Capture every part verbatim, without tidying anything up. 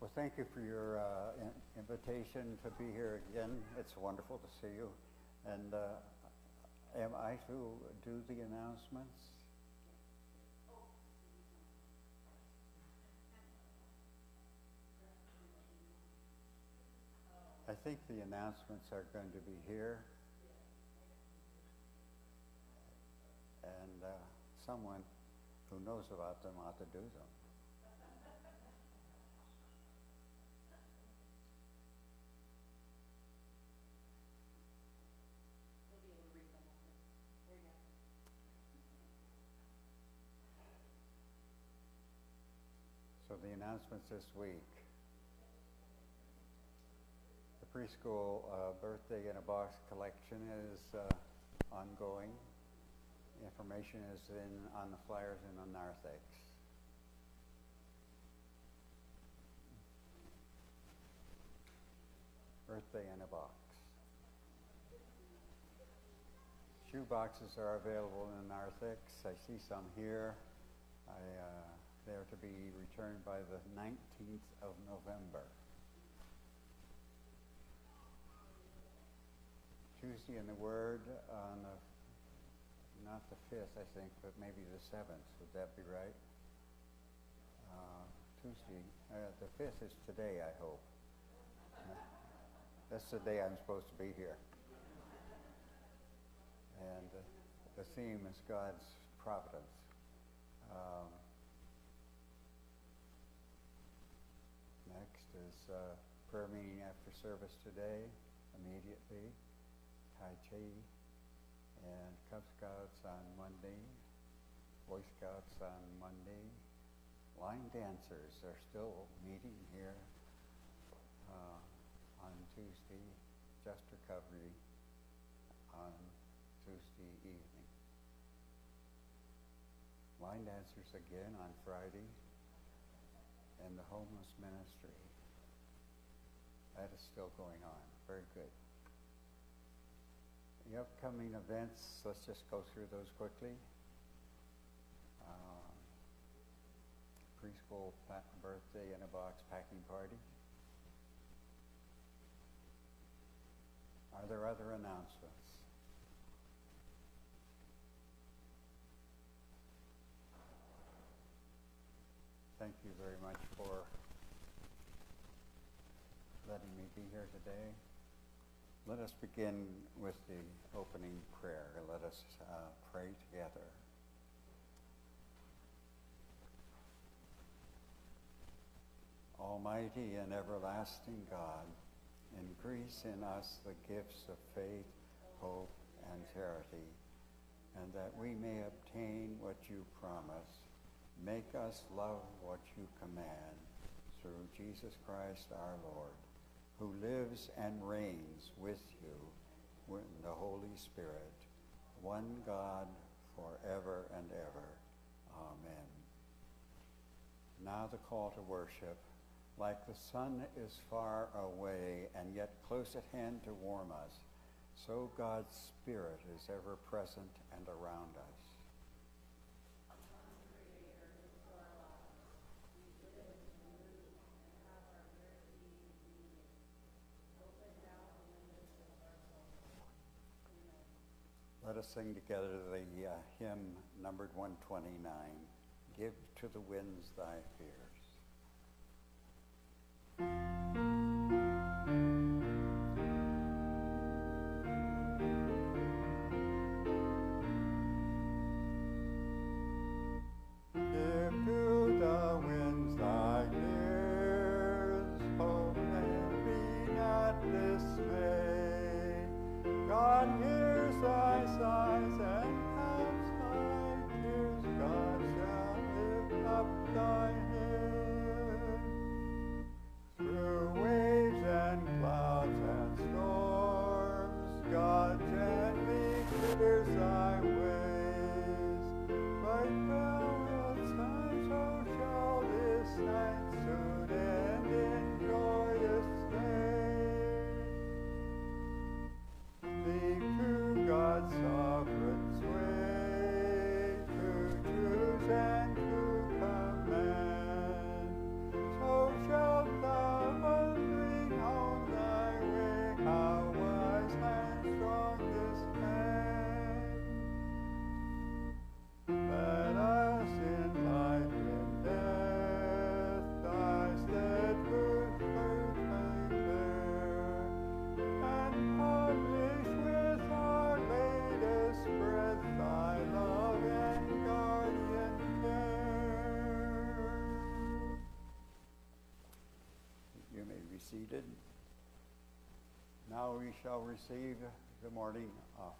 Well, thank you for your uh, in invitation to be here again. It's wonderful to see you. And uh, am I to do the announcements? I think the announcements are going to be here. And uh, someone who knows about them ought to do them. So the announcements this week. The preschool uh, birthday in a box collection is uh, ongoing. Information is in on the flyers and on narthex. Birthday in a box. Shoe boxes are available in the narthex. I see some here. I, uh, they're to be returned by the nineteenth of November. Tuesday in the Word on the, not the fifth, I think, but maybe the seventh. Would that be right? Uh, Tuesday, uh, the fifth is today, I hope. Uh, that's the day I'm supposed to be here. And uh, the theme is God's providence. Um, next is uh, prayer meeting after service today, immediately. Tai Chi and Cub Scouts on Monday, Boy Scouts on Monday. Line dancers are still meeting here uh, on Tuesday, just recovery on Tuesday evening. Line dancers again on Friday, and the homeless ministry. That is still going on. Very good. The upcoming events, let's just go through those quickly. Uh, preschool birthday in a box packing party. Are there other announcements? Thank you very much for letting me be here today. Let us begin with the opening prayer. Let us uh, pray together. Almighty and everlasting God, increase in us the gifts of faith, hope, and charity, and that we may obtain what you promise. Make us love what you command, through Jesus Christ our Lord, who lives and reigns with you in the Holy Spirit, one God, forever and ever. Amen. Now the call to worship. Like the sun is far away and yet close at hand to warm us, so God's Spirit is ever present and around us. Let us sing together the uh, hymn numbered one twenty-nine, Give to the Winds Thy Fears. Thy head. be seated. Now we shall receive the morning offering.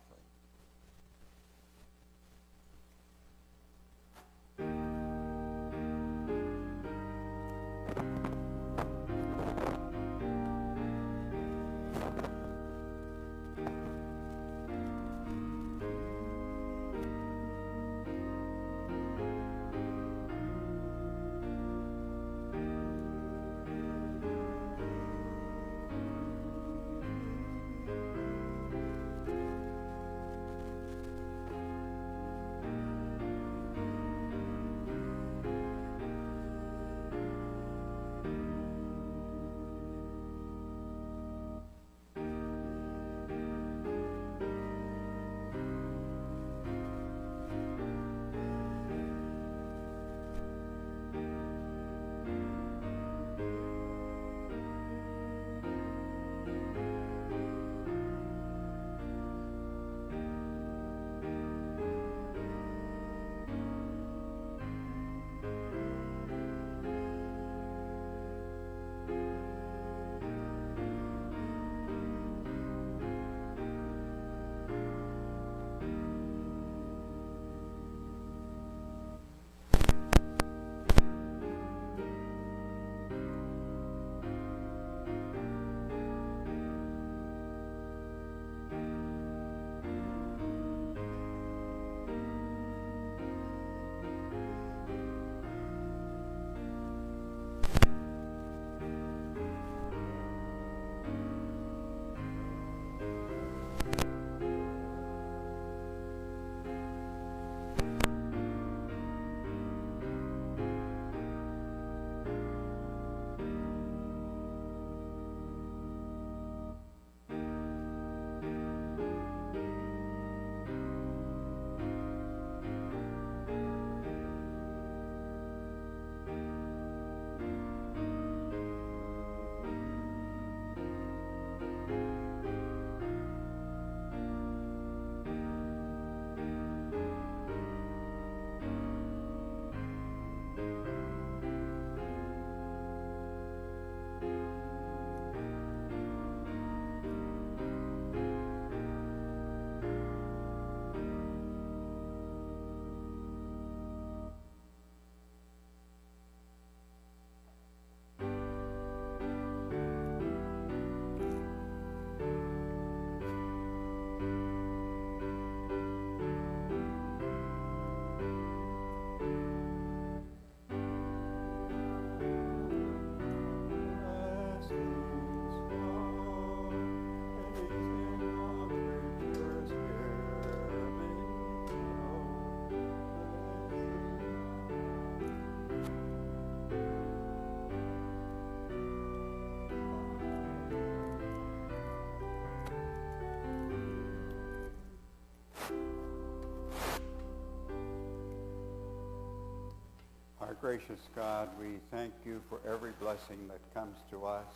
Our gracious God, we thank you for every blessing that comes to us,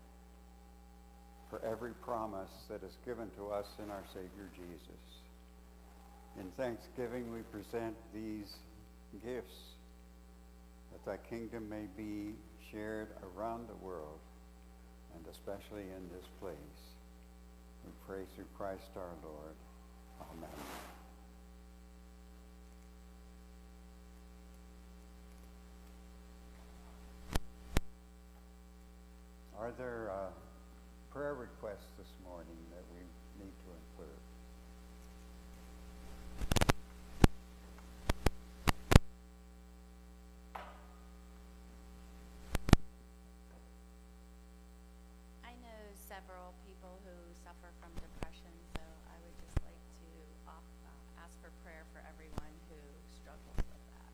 for every promise that is given to us in our Savior Jesus. In thanksgiving, we present these gifts that thy kingdom may be shared around the world, and especially in this place. We pray through Christ our Lord. Amen. Are there uh, prayer requests this morning that we need to include? I know several people who suffer from depression, so I would just like to off, uh, ask for prayer for everyone who struggles with that.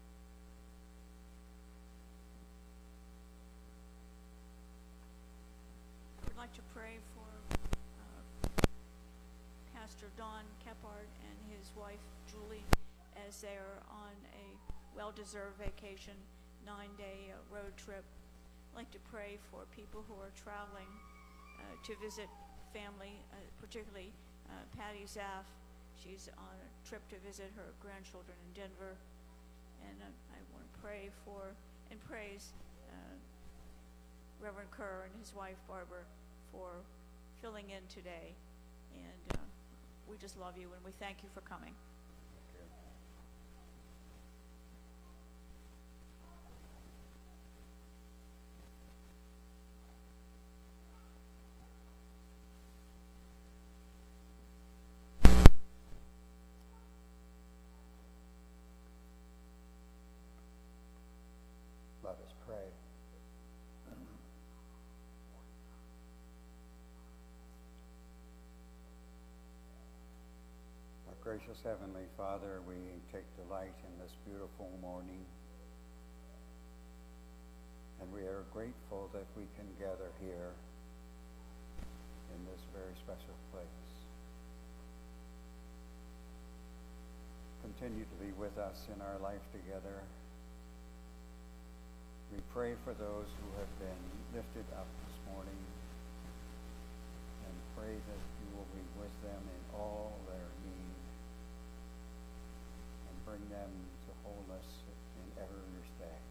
I would like to pray for uh, Pastor Don Kephart and his wife Julie as they are on a well-deserved vacation, nine-day uh, road trip. I'd like to pray for people who are traveling uh, to visit family, uh, particularly uh, Patty Zaff. She's on a trip to visit her grandchildren in Denver, and uh, I want to pray for and praise uh, Reverend Kerr and his wife Barbara for filling in today. And uh, we just love you and we thank you for coming. Let us pray. Our gracious Heavenly Father, we take delight in this beautiful morning, and we are grateful that we can gather here in this very special place. Continue to be with us in our life together. We pray for those who have been lifted up this morning and pray that you will be with them in all their need and bring them to wholeness in every respect.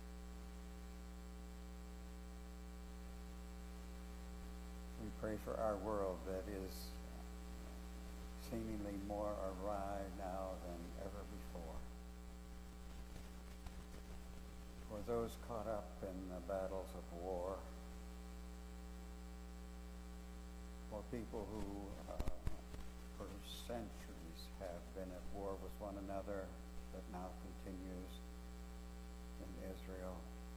We pray for our world that is seemingly more awry now than ever before. For those caught up in the battles of war, for people who uh, for centuries have been at war with one another, that now continues in Israel.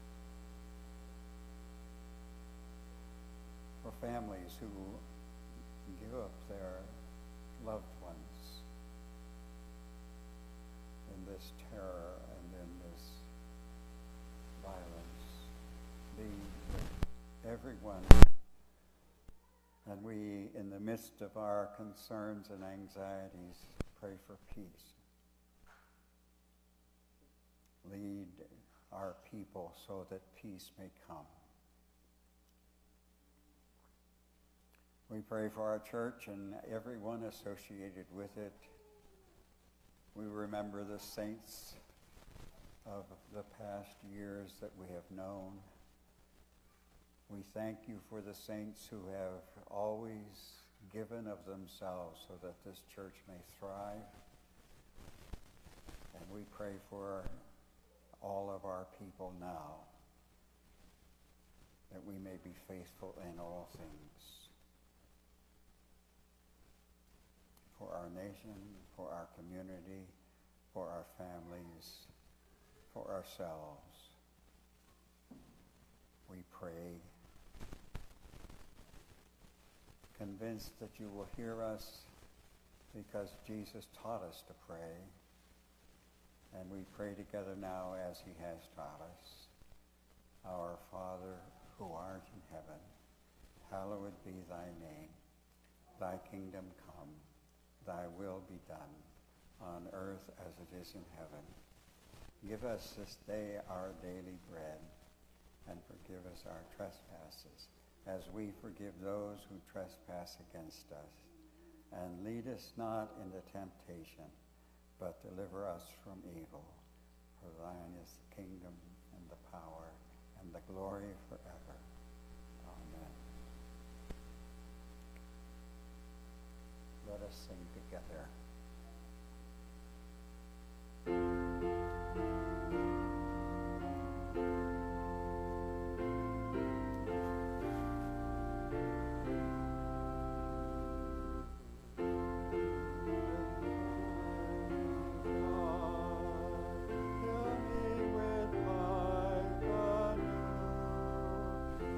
For families who give up their loved ones in this terror and in this violence. Be with everyone. And we, in the midst of our concerns and anxieties, pray for peace. Lead our people so that peace may come. We pray for our church and everyone associated with it. We remember the saints of the past years that we have known. We thank you for the saints who have always given of themselves so that this church may thrive. And we pray for all of our people now, that we may be faithful in all things. For our nation, for our community, for our families, for ourselves, we pray, convinced that you will hear us because Jesus taught us to pray, and we pray together now as he has taught us. Our Father, who art in heaven, hallowed be thy name. Thy kingdom come, thy will be done, on earth as it is in heaven. Give us this day our daily bread, and forgive us our trespasses, as we forgive those who trespass against us. And lead us not into temptation, but deliver us from evil. For thine is the kingdom, and the power, and the glory forever. Amen. Let us sing together. Fill me with my canoe.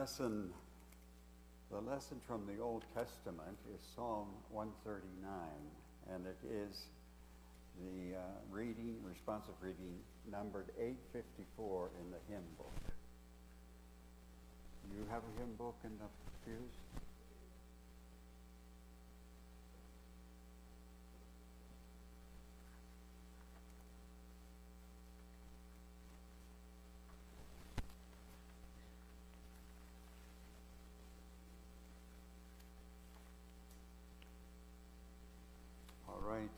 lesson, the lesson from the Old Testament is Psalm one thirty-nine, and it is the uh, reading, responsive reading, numbered eight fifty-four in the hymn book. You have a hymn book in the pews? All right.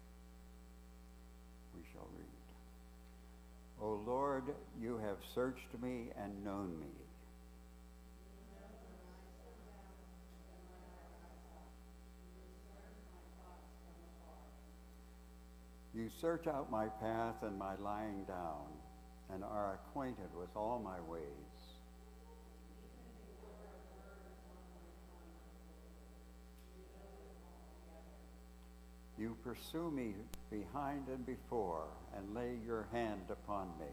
We shall read. O Lord, you have searched me and known me. You search out my path and my lying down, and are acquainted with all my ways. You pursue me behind and before, and lay your hand upon me.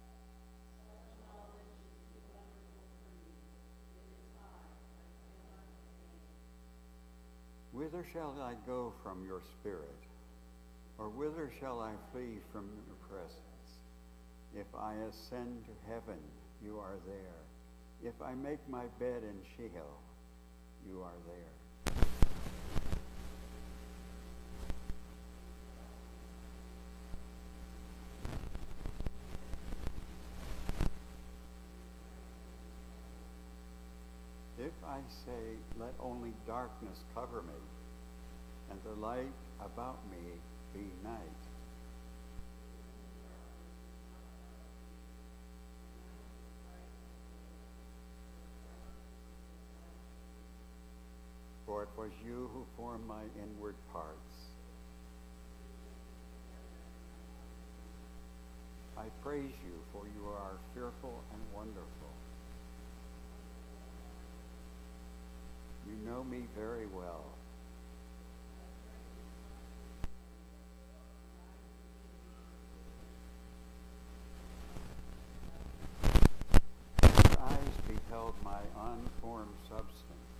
Whither shall I go from your spirit? Or whither shall I flee from your presence? If I ascend to heaven, you are there. If I make my bed in Sheol, you are there. If I say, let only darkness cover me, and the light about me be night, for it was you who formed my inward parts. I praise you, for you are fearful and wonderful. You know me very well. Your eyes beheld my unformed substance.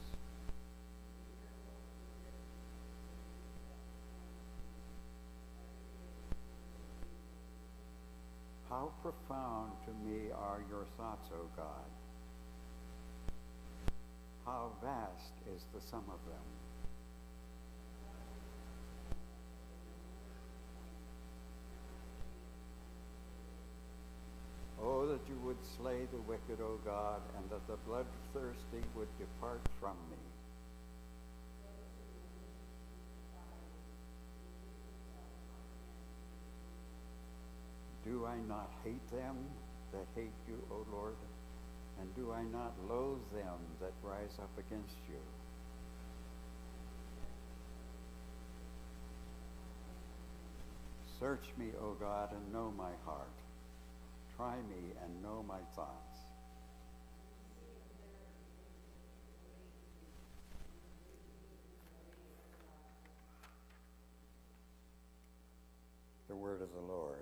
How profound to me are your thoughts, O God. How vast is the sum of them. Oh, that you would slay the wicked, O God, and that the bloodthirsty would depart from me. Do I not hate them that hate you, O Lord? And do I not loathe them that rise up against you? Search me, O God, and know my heart. Try me and know my thoughts. The word of the Lord.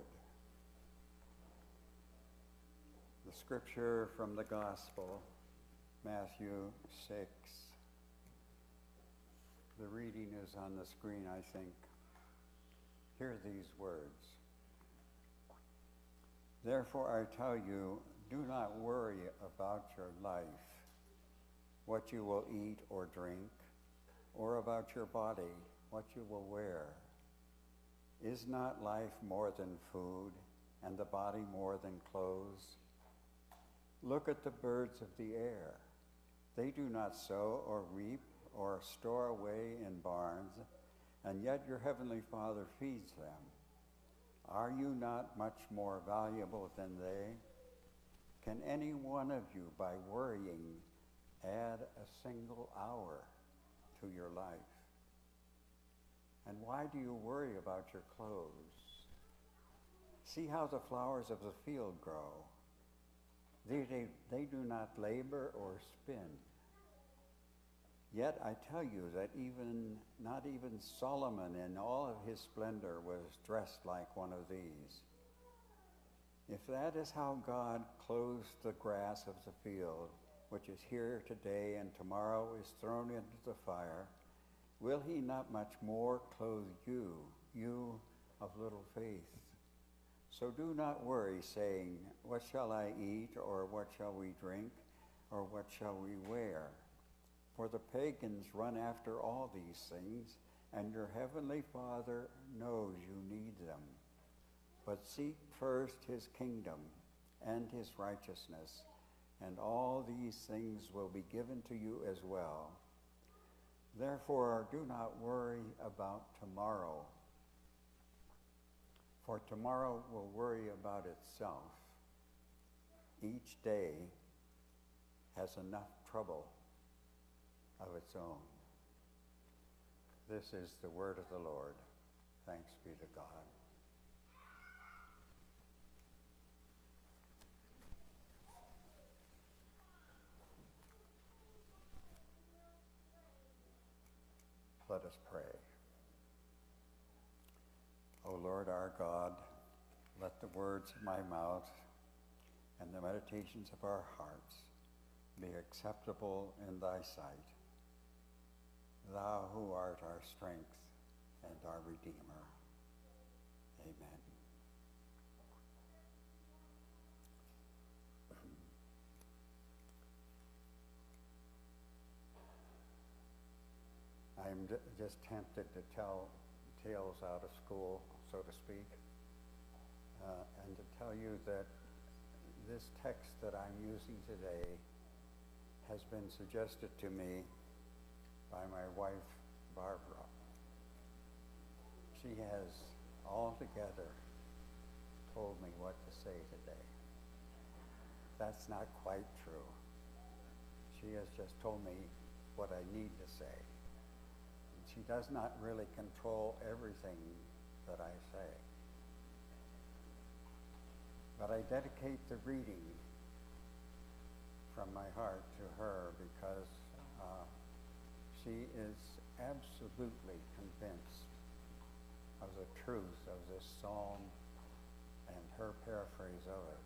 The scripture from the Gospel, Matthew six. The reading is on the screen, I think. Hear these words. Therefore I tell you, do not worry about your life, what you will eat or drink, or about your body, what you will wear. Is not life more than food, and the body more than clothes? Look at the birds of the air. They do not sow or reap or store away in barns, and yet your heavenly Father feeds them. Are you not much more valuable than they? Can any one of you, by worrying, add a single hour to your life? And why do you worry about your clothes? See how the flowers of the field grow. They, they, they do not labor or spin. Yet I tell you that even not even Solomon in all of his splendor was dressed like one of these. If that is how God clothes the grass of the field, which is here today and tomorrow is thrown into the fire, will he not much more clothe you, you of little faith? So do not worry, saying, what shall I eat, or what shall we drink, or what shall we wear? For the pagans run after all these things, and your heavenly Father knows you need them. But seek first his kingdom and his righteousness, and all these things will be given to you as well. Therefore, do not worry about tomorrow, for tomorrow will worry about itself. Each day has enough trouble of its own. This is the word of the Lord. Thanks be to God. Let us pray. O Lord our God, let the words of my mouth and the meditations of our hearts be acceptable in thy sight, thou who art our strength and our Redeemer. Amen. I'm d- just tempted to tell tales out of school, so to speak, uh, and to tell you that this text that I'm using today has been suggested to me by my wife, Barbara. She has altogether told me what to say today. That's not quite true. She has just told me what I need to say. She does not really control everything that I say. But I dedicate the reading from my heart to her because uh, she is absolutely convinced of the truth of this psalm and her paraphrase of it.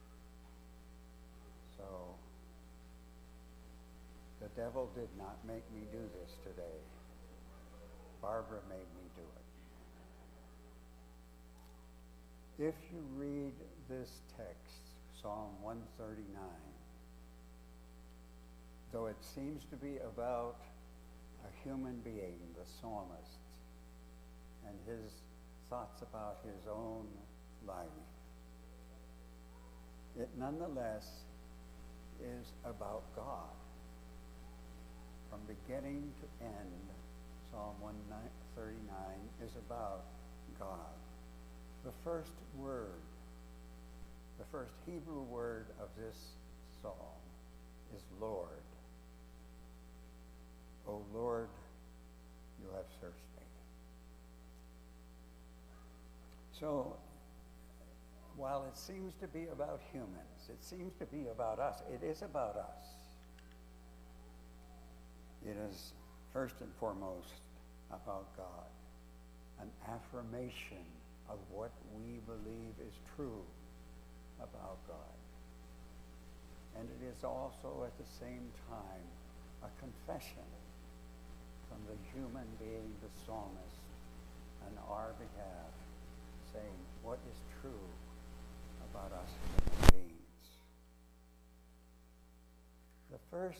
So, the devil did not make me do this today. Barbara made me do it. If you read this text, Psalm one thirty-nine, though it seems to be about a human being, the psalmist, and his thoughts about his own life, it nonetheless is about God. From beginning to end, Psalm one thirty-nine is about God. The first word, the first Hebrew word of this psalm is Lord. O Lord, you have searched me. So, while it seems to be about humans, it seems to be about us, it is about us. It is first and foremost about God, an affirmation of what we believe is true about God. And it is also at the same time a confession from the human being, the psalmist, on our behalf, saying what is true about us human beings. The first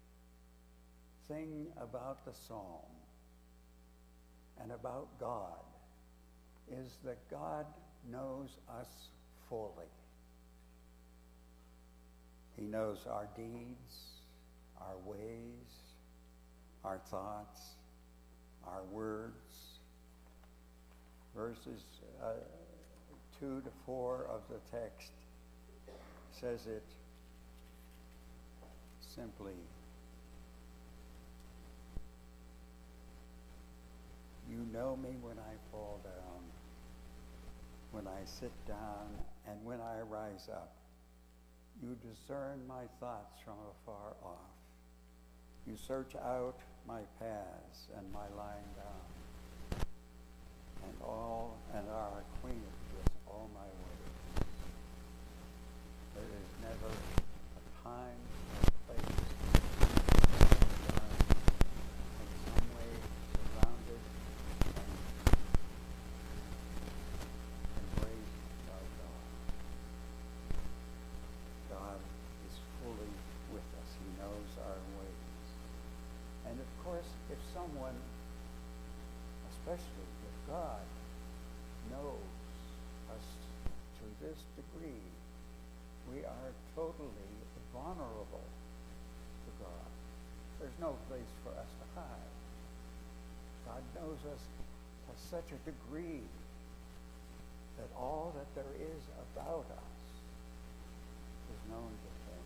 thing about the psalm and about God is that God knows us fully. He knows our deeds, our ways, our thoughts, our words. Verses uh, two to four of the text says it simply. You know me when I fall down, when I sit down, and when I rise up. You discern my thoughts from afar off. You search out my paths and my lying down, and all and are acquainted with all my ways. There is never a time or place especially if God knows us to this degree, we are totally vulnerable to God. There's no place for us to hide. God knows us to such a degree that all that there is about us is known to him.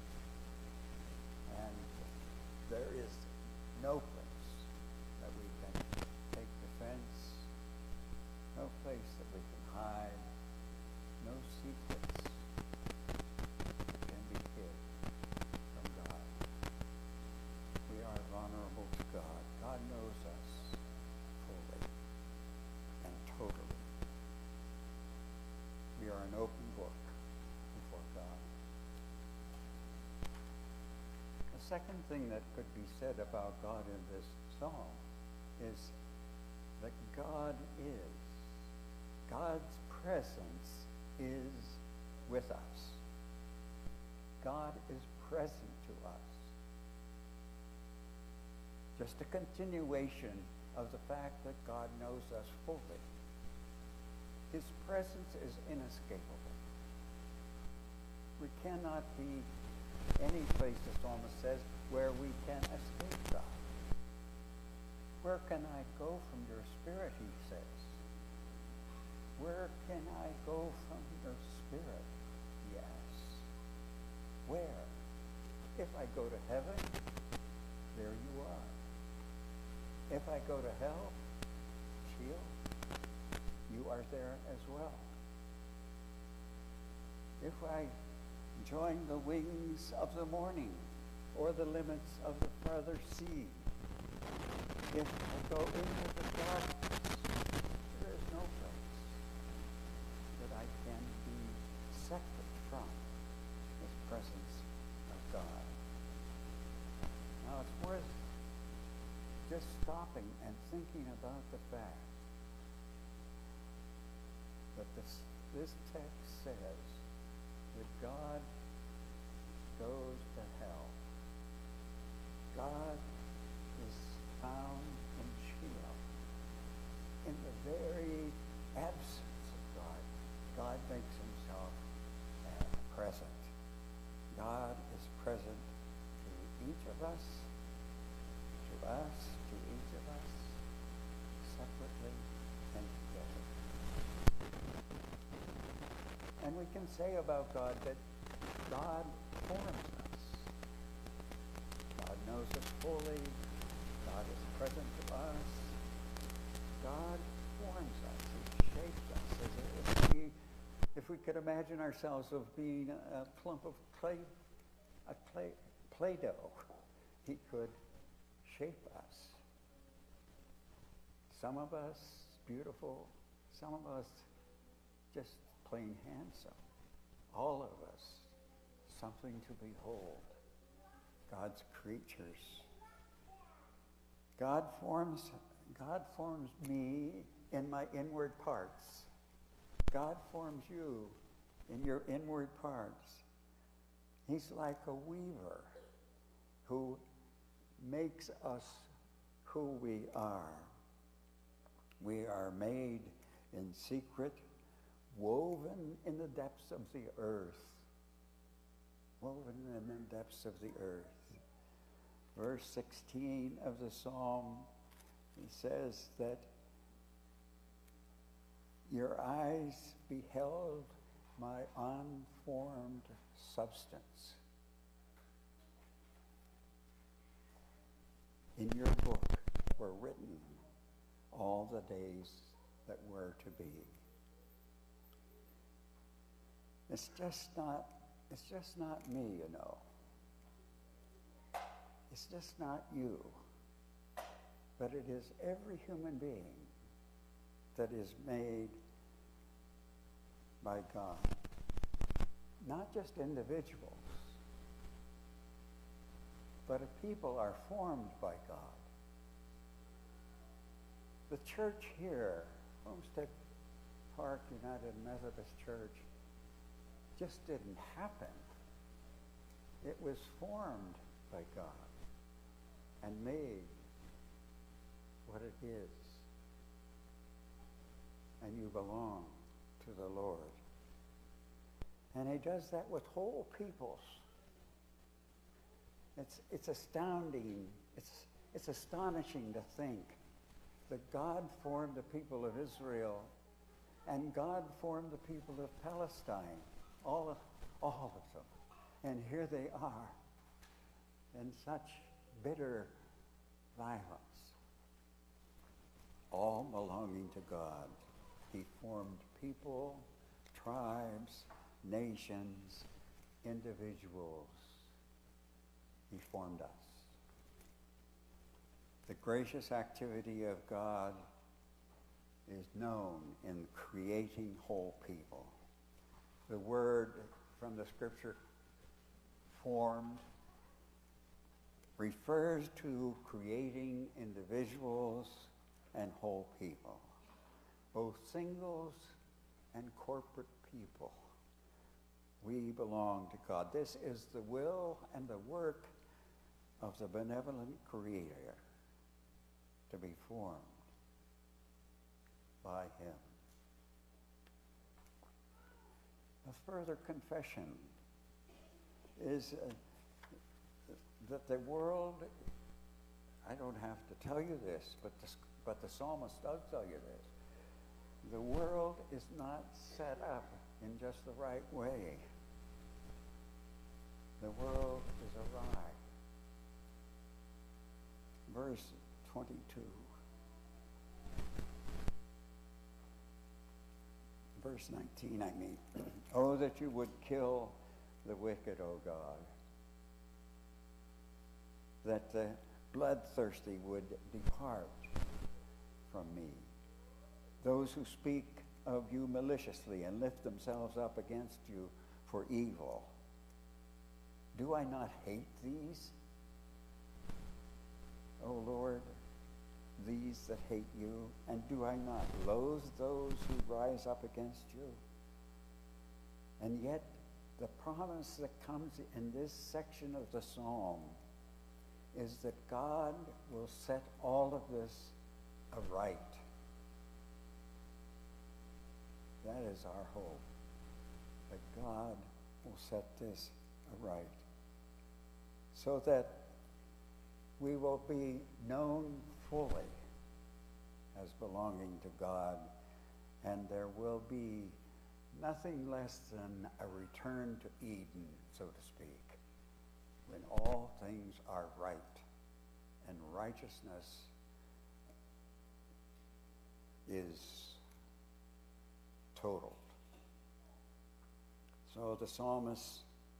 And there is no place that we can take defense, no place that we can hide, no secrets can be hid from God. We are vulnerable to God. God knows us fully and totally. We are an open book before God. The second thing that could be said about God in this psalm is that God is. God's presence is with us. God is present to us. Just a continuation of the fact that God knows us fully. His presence is inescapable. We cannot be any place, the psalmist says, where we can escape God. Where can I go from your spirit, he says. Where can I go from your spirit, he asks. Where? If I go to heaven, there you are. If I go to hell, Sheol, you are there as well. If I join the wings of the morning or the limits of the farther sea, if I go into the darkness, there is no place that I can be separate from this presence of God. Now it's worth just stopping and thinking about the fact that this, this text says that God goes to hell. God is found in Sheol. In the very absence of God, God makes himself uh, present. God is present to each of us, to us, to each of us, separately and together. And we can say about God that God forms us. God knows us fully. God is present to us. God forms us. He shapes us. As if we, if we could imagine ourselves of being a, a clump of clay, a clay, Play-Doh, he could shape us. Some of us beautiful, some of us just plain handsome. All of us something to behold. God's creatures. God forms, God forms me in my inward parts. God forms you in your inward parts. He's like a weaver who makes us who we are. We are made in secret, woven in the depths of the earth. Woven in the depths of the earth. Verse sixteen of the psalm, it says that your eyes beheld my unformed substance. In your book were written all the days that were to be. It's just not, it's just not me, you know. It's just not you. But it is every human being that is made by God. Not just individuals, but a people are formed by God. The church here, Homestead Park United Methodist Church, just didn't happen. It was formed by God and made what it is and you belong to the Lord. And he does that with whole peoples. It's, it's astounding. It's, it's astonishing to think that God formed the people of Israel and God formed the people of Palestine, all of, all of them. And here they are in such bitter violence, all belonging to God. He formed people, tribes, nations, individuals. He formed us. The gracious activity of God is known in creating whole people. The word from the scripture, formed, refers to creating individuals and whole people, both singles and corporate people. We belong to God. This is the will and the work of the benevolent Creator, to be formed by him. A further confession is uh, that the world, I don't have to tell you this, but the, but the psalmist does tell you this. The world is not set up in just the right way. The world is awry. Verse twenty-two. Verse nineteen, I mean. Oh, that you would kill the wicked, O God. That the bloodthirsty would depart from me. Those who speak of you maliciously and lift themselves up against you for evil. Do I not hate these? O Lord, these that hate you, and do I not loathe those who rise up against you? And yet, the promise that comes in this section of the psalm is that God will set all of this aright. That is our hope, that God will set this aright, so that we will be known fully as belonging to God, and there will be nothing less than a return to Eden, so to speak, when all things are right and righteousness is totaled. So the psalmist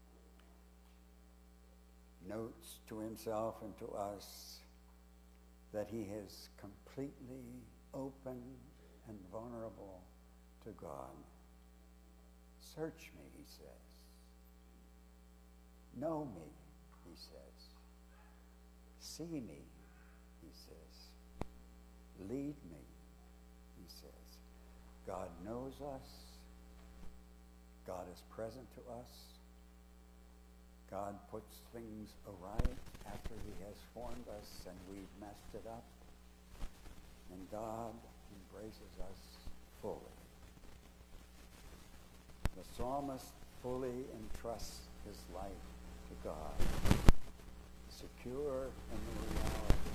notes to himself and to us that he is completely open and vulnerable to God. Search me, he says. Know me, he says. See me, he says. Lead me, he says. God knows us. God is present to us. God puts things aright after he has formed us and we've messed it up. And God embraces us fully. The psalmist fully entrusts his life to God, secure in the reality.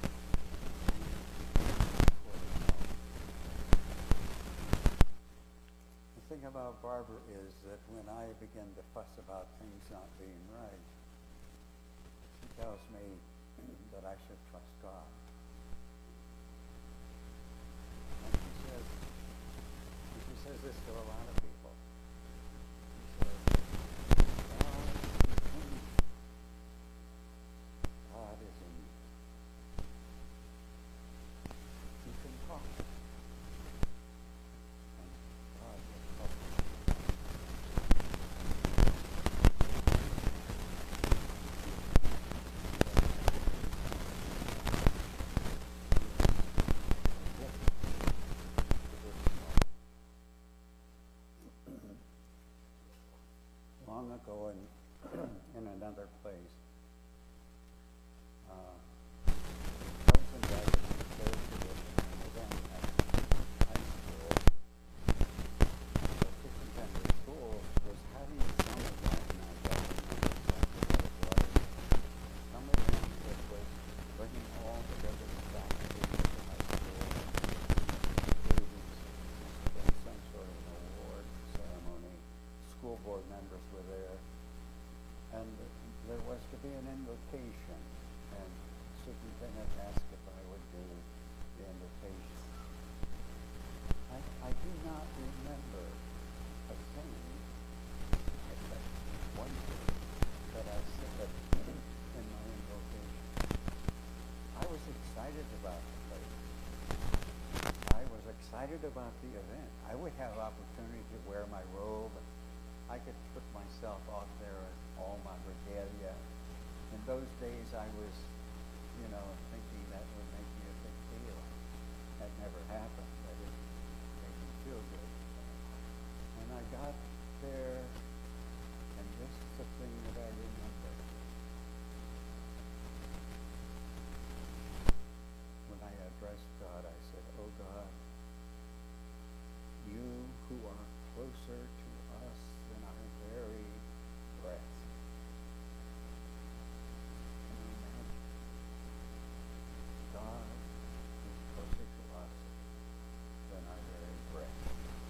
The thing about Barbara is that when I begin to fuss about things not being right, she tells me that I should trust God. And she says, and she says this to a lot of people. She says, God is in me. God is in me. You can talk. And God will help you. Long ago in, in another place, uh, I was invited to a third tradition. I was in high school, excited about the event. I would have opportunity to wear my robe. I could put myself out there as all my regalia. In those days, I was, you know, thinking that would make me a big deal. That never happened, but it made me feel good. And I got there, and this is the thing that I remember. When I addressed God, I said, "Oh God, you who are closer to us than our very breath." Can you imagine? God is closer to us than our very breath.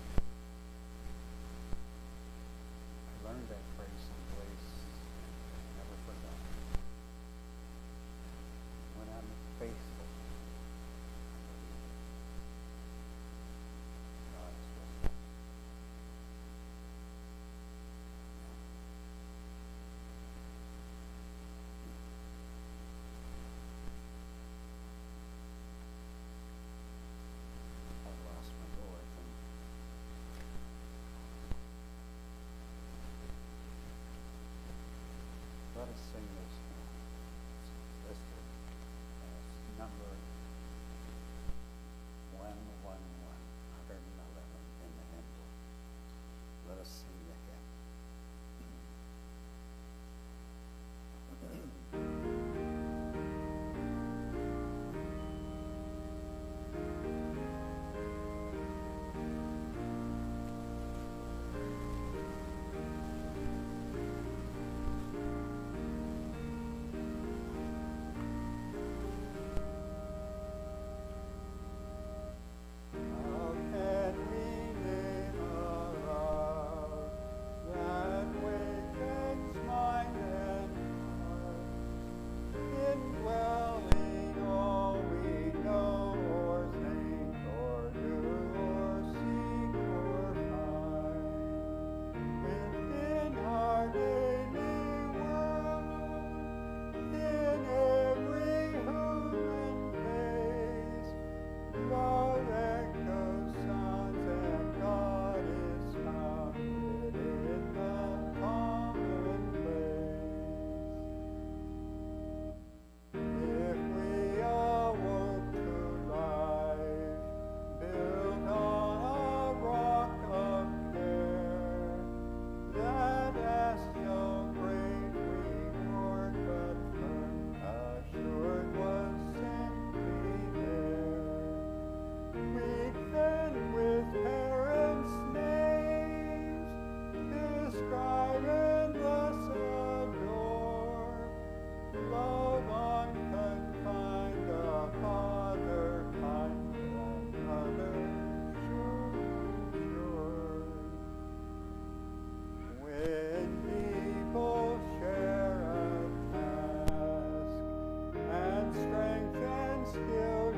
I learned that phrase someplace and never forgot it. When I'm faithful, God is with us. I've lost my voice. And let us sing this hymn. It's listed as number one one one, one eleven in the hymn book. Let us sing the hymn. How can we name a love that wakens mind and heart, indwelling all we know or think or do or seek or find within our daily world, in every human face? Love echoes sounds and God is founded in the commonplace. If we awoke to life, built on a rock of care, that asked no great reward, but firm assured was simply there. We'd then with parents' names describe and thus adore love unconfined, the father kind, the mother sure, sure. When people share a task and strength and skills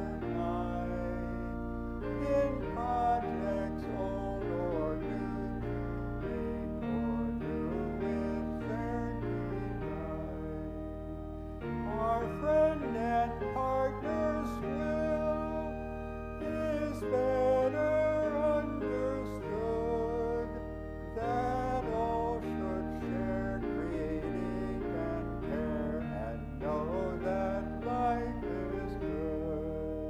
unite in projects old or new, to make or do with their delight, our friend and partner's will is better understood, that all should share creating and care and know that life is good.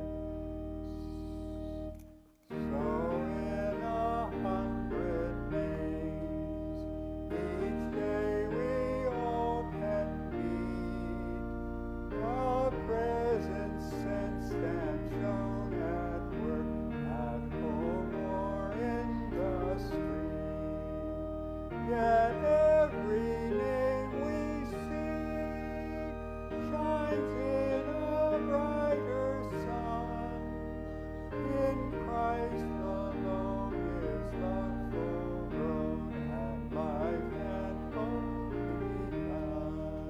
So in a hundred ways, each day we all can meet, a presence sensed and shown at work, at home or in the street. Yet every name we see shines in a brighter sun. In Christ alone is love full grown, and life and hope begun.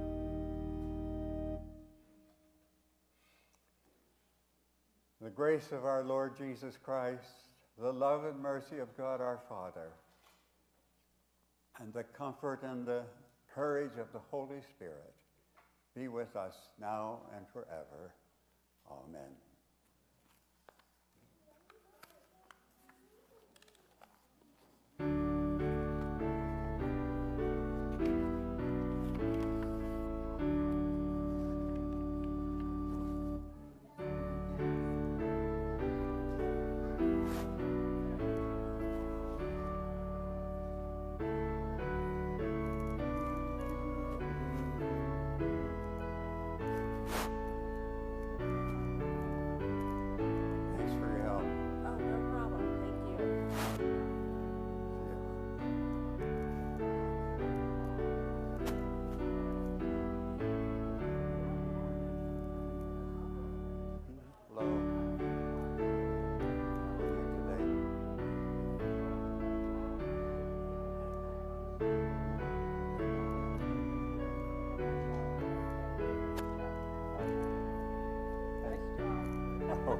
The grace of our Lord Jesus Christ, the love and mercy of God our Father, and the comfort and the courage of the Holy Spirit be with us now and forever. Amen.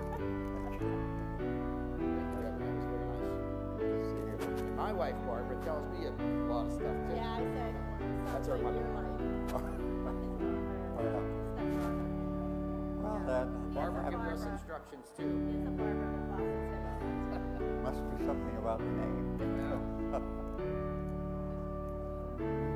That was very nice. Good to see you. And my wife Barbara tells me a lot of stuff too. Yeah, I said, That's our sounds like mother. your life. Well, well, that, Barbara that gives us Barbara. instructions too. It's a Barbara McLaughlin. must be something about the name.